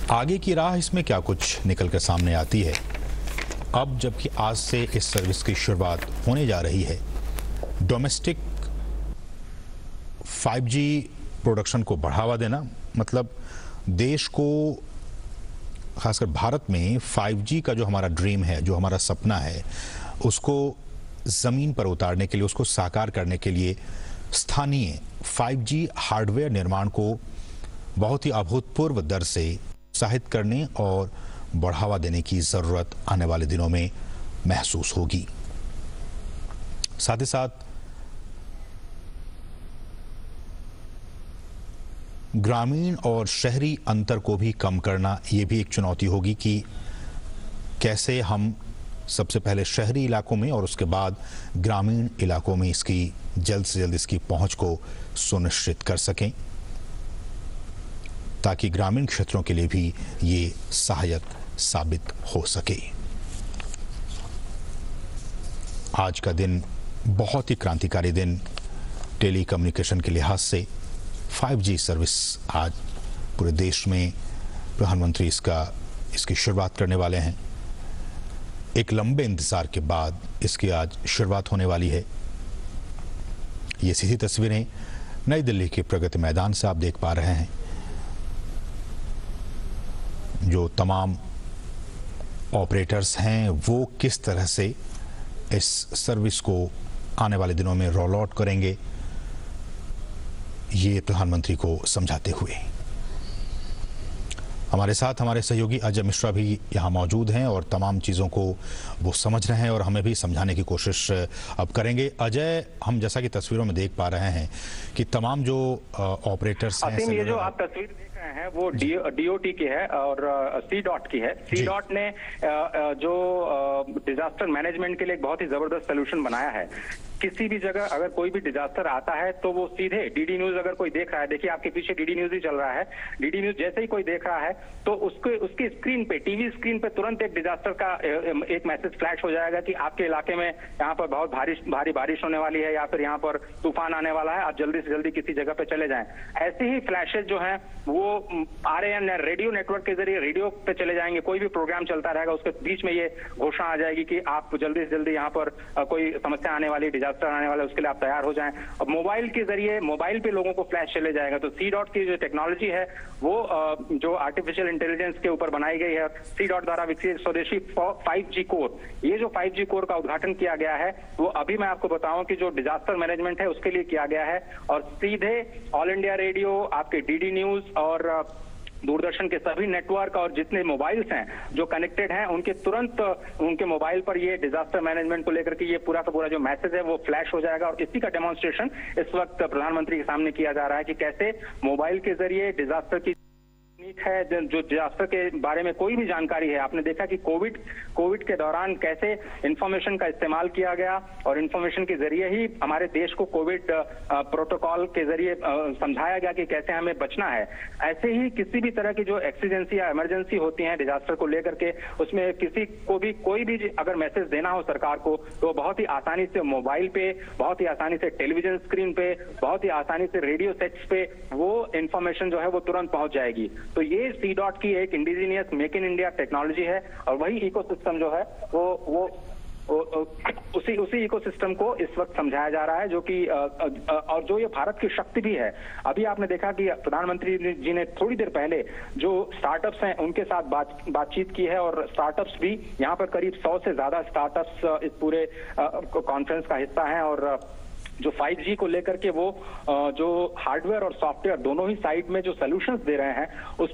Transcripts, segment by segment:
आगे की राह इसमें क्या कुछ निकल कर सामने आती है। अब जबकि आज से इस सर्विस की शुरुआत होने जा रही है, डोमेस्टिक 5G प्रोडक्शन को बढ़ावा देना, मतलब देश को, खासकर भारत में 5G का जो हमारा ड्रीम है, जो हमारा सपना है, उसको ज़मीन पर उतारने के लिए, उसको साकार करने के लिए स्थानीय 5G हार्डवेयर निर्माण को बहुत ही अभूतपूर्व दर से उत्साहित करने और बढ़ावा देने की ज़रूरत आने वाले दिनों में महसूस होगी। साथ ही साथ ग्रामीण और शहरी अंतर को भी कम करना, ये भी एक चुनौती होगी कि कैसे हम सबसे पहले शहरी इलाकों में और उसके बाद ग्रामीण इलाकों में इसकी जल्द से जल्द इसकी पहुंच को सुनिश्चित कर सकें, ताकि ग्रामीण क्षेत्रों के लिए भी ये सहायक साबित हो सके। आज का दिन बहुत ही क्रांतिकारी दिन टेली कम्युनिकेशन के लिहाज से। 5G सर्विस आज पूरे देश में प्रधानमंत्री इसकी शुरुआत करने वाले हैं। एक लंबे इंतजार के बाद इसकी आज शुरुआत होने वाली है। ये सीधी तस्वीरें नई दिल्ली के प्रगति मैदान से आप देख पा रहे हैं, जो तमाम ऑपरेटर्स हैं वो किस तरह से इस सर्विस को आने वाले दिनों में रोल आउट करेंगे, ये प्रधानमंत्री को समझाते हुए। हमारे साथ हमारे सहयोगी अजय मिश्रा भी यहाँ मौजूद हैं और तमाम चीज़ों को वो समझ रहे हैं और हमें भी समझाने की कोशिश अब करेंगे। अजय, हम जैसा कि तस्वीरों में देख पा रहे हैं कि तमाम जो ऑपरेटर्स हैं, ये जो आप तस्वीर देख रहे हैं वो DOT की है और C.DOT की है। C.DOT ने जो डिजास्टर मैनेजमेंट के लिए एक बहुत ही जबरदस्त सोल्यूशन बनाया है। किसी भी जगह अगर कोई भी डिजास्टर आता है तो वो सीधे DD न्यूज अगर कोई देख रहा है, देखिए आपके पीछे DD न्यूज ही चल रहा है, DD न्यूज जैसे ही कोई देख रहा है तो उसकी स्क्रीन पे, टीवी स्क्रीन पे तुरंत एक डिजास्टर का एक मैसेज फ्लैश हो जाएगा कि आपके इलाके में यहाँ पर बहुत भारी बारिश होने वाली है या फिर यहाँ पर तूफान आने वाला है, आप जल्दी से जल्दी किसी जगह पे चले जाएं। ऐसे ही फ्लैशेज जो हैं वो RAN रेडियो नेटवर्क के जरिए रेडियो पे चले जाएंगे। कोई भी प्रोग्राम चलता रहेगा उसके बीच में ये घोषणा आ जाएगी कि आप जल्दी से जल्दी यहाँ पर कोई समस्या आने वाली, डिजास्टर आने वाला है, उसके लिए आप तैयार हो जाएं। अब मोबाइल के जरिए मोबाइल पे लोगों को फ्लैश चले जाएगा। तो C.DOT की जो टेक्नोलॉजी है वो जो आर्टिफिशियल इंटेलिजेंस के ऊपर बनाई गई है, C.DOT द्वारा विकसित स्वदेशी 5G कोर, ये जो 5G कोर का उद्घाटन किया गया है वो अभी मैं आपको बताऊं कि जो डिजास्टर मैनेजमेंट है उसके लिए किया गया है और सीधे ऑल इंडिया रेडियो, आपके DD न्यूज और दूरदर्शन के सभी नेटवर्क और जितने मोबाइल्स हैं जो कनेक्टेड हैं उनके तुरंत उनके मोबाइल पर ये डिजास्टर मैनेजमेंट को लेकर के ये पूरा का पूरा जो मैसेज है वो फ्लैश हो जाएगा। और इसी का डेमोन्स्ट्रेशन इस वक्त प्रधानमंत्री के सामने किया जा रहा है कि कैसे मोबाइल के जरिए डिजास्टर की है, जो डिजास्टर के बारे में कोई भी जानकारी है। आपने देखा कि कोविड के दौरान कैसे इंफॉर्मेशन का इस्तेमाल किया गया और इंफॉर्मेशन के जरिए ही हमारे देश को कोविड प्रोटोकॉल के जरिए समझाया गया कि कैसे हमें बचना है। ऐसे ही किसी भी तरह की जो एक्सीडेंसी या इमरजेंसी होती है डिजास्टर को लेकर के, उसमें किसी को भी कोई भी अगर मैसेज देना हो सरकार को तो बहुत ही आसानी से मोबाइल पे, बहुत ही आसानी से टेलीविजन स्क्रीन पे, बहुत ही आसानी से रेडियो सेट्स पे वो इंफॉर्मेशन जो है वो तुरंत पहुंच जाएगी। तो ये C.DOT की एक indigenous make in India technology है और वही इकोसिस्टम जो है वो उसी इकोसिस्टम को इस वक्त समझाया जा रहा है, जो कि और जो ये भारत की शक्ति भी है। अभी आपने देखा कि प्रधानमंत्री जी ने थोड़ी देर पहले जो स्टार्टअप्स हैं उनके साथ बातचीत की है और स्टार्टअप्स भी यहाँ पर करीब 100 से ज्यादा स्टार्टअप्स इस पूरे कॉन्फ्रेंस का हिस्सा हैं और जो 5G को लेकर के वो जो हार्डवेयर और सॉफ्टवेयर दोनों ही साइड में जो सॉल्यूशंस दे रहे हैं उस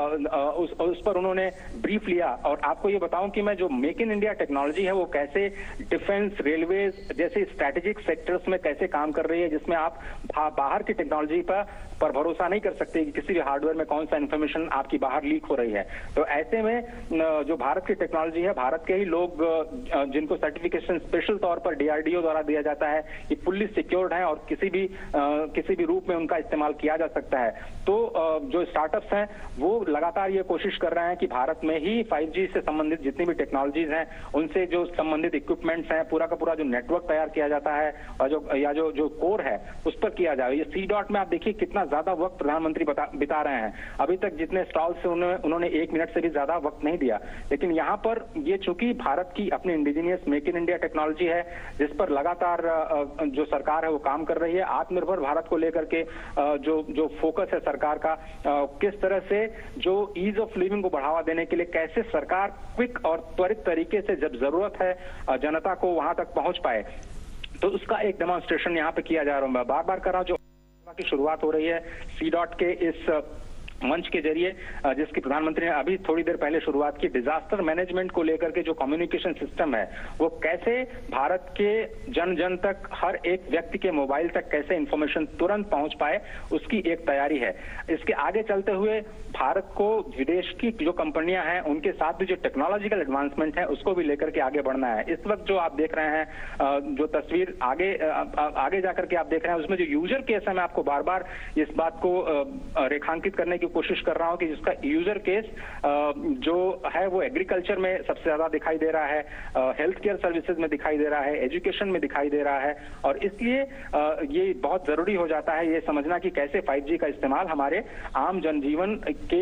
पर उन्होंने ब्रीफ लिया। और आपको ये बताऊं कि मैं जो मेक इन इंडिया टेक्नोलॉजी है वो कैसे डिफेंस, रेलवेज जैसे स्ट्रेटेजिक सेक्टर्स में कैसे काम कर रही है, जिसमें आप बाहर की टेक्नोलॉजी पर भरोसा नहीं कर सकते कि किसी भी हार्डवेयर में कौन सा इन्फॉर्मेशन आपकी बाहर लीक हो रही है। तो ऐसे में जो भारत की टेक्नोलॉजी है, भारत के ही लोग जिनको सर्टिफिकेशन स्पेशल तौर पर DRDO द्वारा दिया जाता है, ये फुल्ली सिक्योर्ड हैं और किसी भी रूप में उनका इस्तेमाल किया जा सकता है। तो जो स्टार्टअप्स हैं वो लगातार ये कोशिश कर रहे हैं कि भारत में ही 5G से संबंधित जितनी भी टेक्नोलॉजीज हैं, उनसे जो संबंधित इक्विपमेंट्स हैं, पूरा का पूरा जो नेटवर्क तैयार किया जाता है और जो कोर है उस पर किया जाए। ये C.डॉट में आप देखिए कितना ज्यादा वक्त प्रधानमंत्री बिता रहे हैं। अभी तक जितने स्टॉल से उन्होंने 1 मिनट से भी ज्यादा वक्त नहीं दिया। लेकिन यहाँ पर ये चूंकि भारत की अपनी indigenous make in India technology है, जिस पर लगातार जो सरकार है वो काम कर रही है। आत्मनिर्भर भारत को लेकर के जो फोकस है सरकार का, किस तरह से जो ईज ऑफ लिविंग को बढ़ावा देने के लिए कैसे सरकार क्विक और त्वरित तरीके से जब जरूरत है जनता को वहां तक पहुंच पाए, तो उसका एक डेमोन्स्ट्रेशन यहाँ पे किया जा रहा है। मैं बार बार कर रहा हूं, जो की शुरुआत हो रही है C.डॉट के इस मंच के जरिए, जिसकी प्रधानमंत्री ने अभी थोड़ी देर पहले शुरुआत की। डिजास्टर मैनेजमेंट को लेकर के जो कम्युनिकेशन सिस्टम है वो कैसे भारत के जन जन तक, हर एक व्यक्ति के मोबाइल तक कैसे इंफॉर्मेशन तुरंत पहुंच पाए, उसकी एक तैयारी है। इसके आगे चलते हुए भारत को विदेश की जो कंपनियां हैं उनके साथ भी जो टेक्नोलॉजिकल एडवांसमेंट है उसको भी लेकर के आगे बढ़ना है। इस वक्त जो आप देख रहे हैं, जो तस्वीर आगे जाकर के आप देख रहे हैं, उसमें जो यूजर केस है, मैं आपको बार बार इस बात को रेखांकित करने की कोशिश कर रहा हूं कि जिसका यूजर केस जो है वो एग्रीकल्चर में सबसे ज्यादा दिखाई दे रहा है, हेल्थ केयर सर्विसेज में दिखाई दे रहा है, एजुकेशन में दिखाई दे रहा है। और इसलिए ये बहुत जरूरी हो जाता है ये समझना कि कैसे 5G का इस्तेमाल हमारे आम जनजीवन के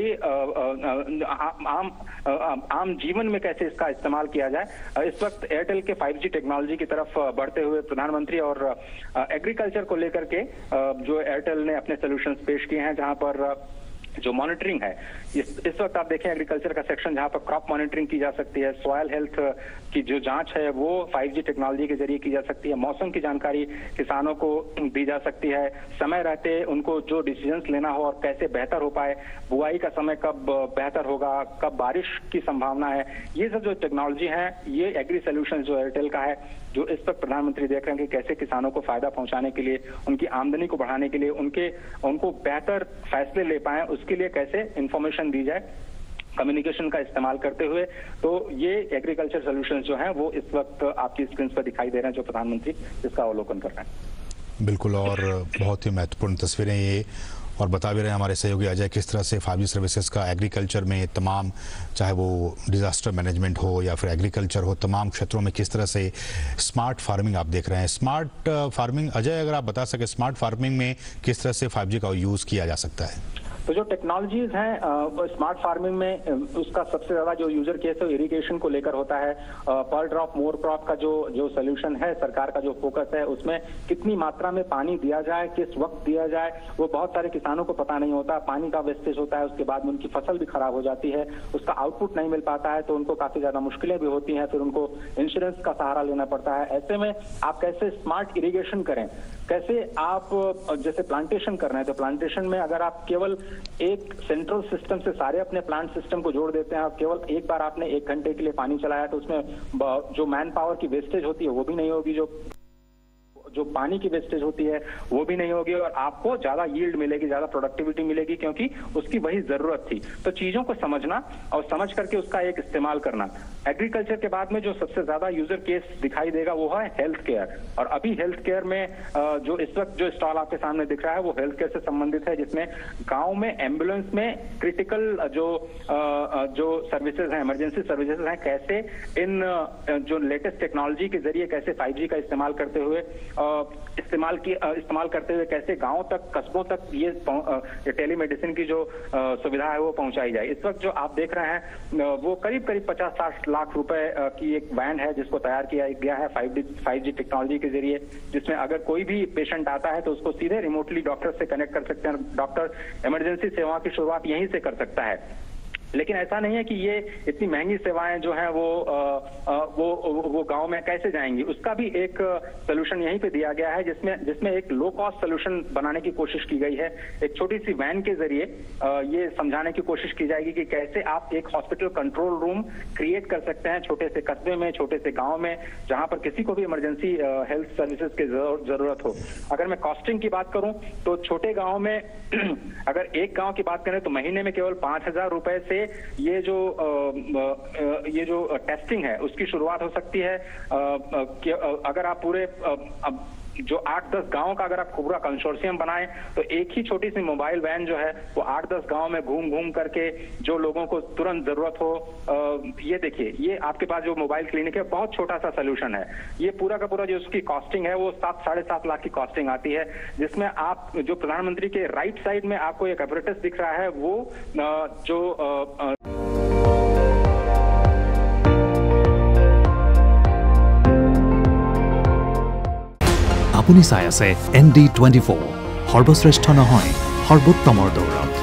आम जीवन में कैसे इसका इस्तेमाल किया जाए। इस वक्त एयरटेल के 5G टेक्नोलॉजी की तरफ बढ़ते हुए प्रधानमंत्री और एग्रीकल्चर को लेकर के जो एयरटेल ने अपने सॉल्यूशंस पेश किए हैं, जहां पर जो मॉनिटरिंग है, इस वक्त आप देखें एग्रीकल्चर का सेक्शन जहां पर क्रॉप मॉनिटरिंग की जा सकती है, सॉइल हेल्थ की जो जांच है वो 5G टेक्नोलॉजी के जरिए की जा सकती है, मौसम की जानकारी किसानों को दी जा सकती है, समय रहते उनको जो डिसीजंस लेना हो और कैसे बेहतर हो पाए, बुआई का समय कब बेहतर होगा, कब बारिश की संभावना है, ये सब जो टेक्नोलॉजी है, ये एग्री सोल्यूशन जो एयरटेल का है, जो इस वक्त प्रधानमंत्री देख रहे हैं कि कैसे किसानों को फायदा पहुंचाने के लिए, उनकी आमदनी को बढ़ाने के लिए, उनको बेहतर फैसले ले पाए, उसके लिए कैसे इंफॉर्मेशन दी जाए कम्युनिकेशन का इस्तेमाल करते हुए। तो ये एग्रीकल्चर सॉल्यूशंस जो हैं वो इस वक्त आपकी स्क्रीन पर दिखाई दे रहे हैं, जो प्रधानमंत्री इसका अवलोकन कर रहे हैं। बिल्कुल, और बहुत ही महत्वपूर्ण तस्वीरें ये, और बता भी रहे हैं हमारे सहयोगी अजय किस तरह से 5G सर्विसेज का एग्रीकल्चर में तमाम, चाहे वो डिजास्टर मैनेजमेंट हो या फिर एग्रीकल्चर हो, तमाम क्षेत्रों में किस तरह से स्मार्ट फार्मिंग आप देख रहे हैं। स्मार्ट फार्मिंग, अजय अगर आप बता सके स्मार्ट फार्मिंग में किस तरह से 5G का यूज़ किया जा सकता है। तो जो टेक्नोलॉजीज हैं स्मार्ट फार्मिंग में, उसका सबसे ज्यादा जो यूजर केस है इरिगेशन को लेकर होता है। पर ड्रॉप मोर क्रॉप का जो सोल्यूशन है, सरकार का जो फोकस है, उसमें कितनी मात्रा में पानी दिया जाए, किस वक्त दिया जाए, वो बहुत सारे किसानों को पता नहीं होता। पानी का वेस्टेज होता है, उसके बाद में उनकी फसल भी खराब हो जाती है, उसका आउटपुट नहीं मिल पाता है, तो उनको काफी ज्यादा मुश्किलें भी होती हैं, फिर उनको इंश्योरेंस का सहारा लेना पड़ता है। ऐसे में आप कैसे स्मार्ट इरिगेशन करें, कैसे आप जैसे प्लांटेशन कर रहे हैं, तो प्लांटेशन में अगर आप केवल एक सेंट्रल सिस्टम से सारे अपने प्लांट सिस्टम को जोड़ देते हैं और केवल एक बार आपने 1 घंटे के लिए पानी चलाया, तो उसमें जो मैन पावर की वेस्टेज होती है वो भी नहीं होगी, जो पानी की वेस्टेज होती है वो भी नहीं होगी, और आपको ज्यादा यील्ड मिलेगी, ज्यादा प्रोडक्टिविटी मिलेगी, क्योंकि उसकी वही जरूरत थी। तो चीजों को समझना और समझ करके उसका एक इस्तेमाल करना। एग्रीकल्चर के बाद में जो सबसे ज्यादा यूजर केस दिखाई देगा वो है हेल्थ केयर। और अभी हेल्थ केयर में जो इस वक्त जो स्टॉल आपके सामने दिख रहा है वो हेल्थ केयर से संबंधित है, जिसमें गांव में एम्बुलेंस में क्रिटिकल जो सर्विसेज हैं, इमरजेंसी सर्विसेज हैं, कैसे इन जो लेटेस्ट टेक्नोलॉजी के जरिए कैसे 5G का इस्तेमाल करते हुए कैसे गांव तक, कस्बों तक ये टेलीमेडिसिन की जो सुविधा है वो पहुंचाई जाए। इस वक्त जो आप देख रहे हैं वो करीब 50-60 लाख रुपए की एक वैन है, जिसको तैयार किया गया है 5G टेक्नोलॉजी के जरिए, जिसमें अगर कोई भी पेशेंट आता है तो उसको सीधे रिमोटली डॉक्टर से कनेक्ट कर सकते हैं। डॉक्टर इमरजेंसी सेवा की शुरुआत यहीं से कर सकता है। लेकिन ऐसा नहीं है कि ये इतनी महंगी सेवाएं जो हैं वो गांव में कैसे जाएंगी, उसका भी एक सोल्यूशन यहीं पे दिया गया है, जिसमें एक लो कॉस्ट सोल्यूशन बनाने की कोशिश की गई है। एक छोटी सी वैन के जरिए ये समझाने की कोशिश की जाएगी कि कैसे आप एक हॉस्पिटल कंट्रोल रूम क्रिएट कर सकते हैं छोटे से कस्बे में, छोटे से गाँव में, जहां पर किसी को भी इमरजेंसी हेल्थ सर्विसेज की जरूरत हो। अगर मैं कॉस्टिंग की बात करूं तो छोटे गाँव में अगर एक गाँव की बात करें तो महीने में केवल 5,000 रुपए से ये जो टेस्टिंग है उसकी शुरुआत हो सकती है। अगर आप पूरे जो 8-10 गांव का अगर आप पूरा कंसोर्शियम बनाएं तो एक ही छोटी सी मोबाइल वैन जो है वो 8-10 गांव में घूम घूम करके जो लोगों को तुरंत जरूरत हो, ये देखिए, ये आपके पास जो मोबाइल क्लिनिक है बहुत छोटा सा सोल्यूशन है। ये पूरा का पूरा जो उसकी कॉस्टिंग है वो 7-7.5 लाख की कॉस्टिंग आती है, जिसमें आप जो प्रधानमंत्री के राइट साइड में आपको एक एपरेटस दिख रहा है वो जो আপুনি চাই আছে ND24 সৰ্বশ্ৰেষ্ঠ নহয় সৰ্বোত্তমৰ দৌৰত।